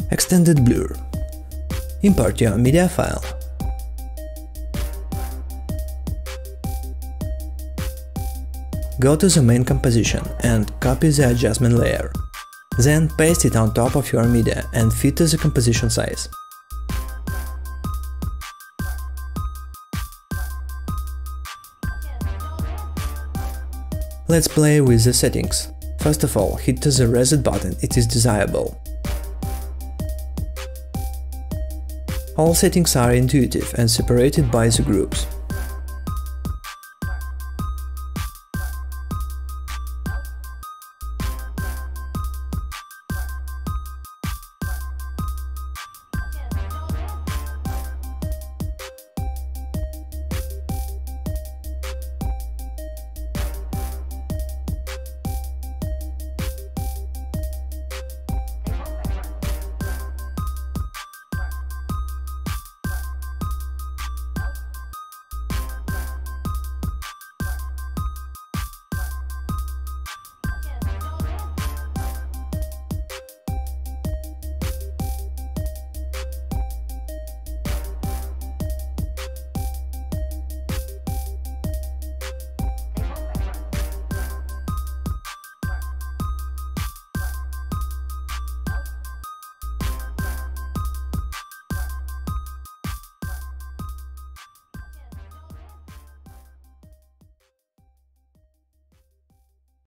Extended blur. Import your media file. Go to the main composition and copy the adjustment layer. Then paste it on top of your media and fit to the composition size. Let's play with the settings. First of all, hit to the reset button, it is desirable. All settings are intuitive and separated by the groups.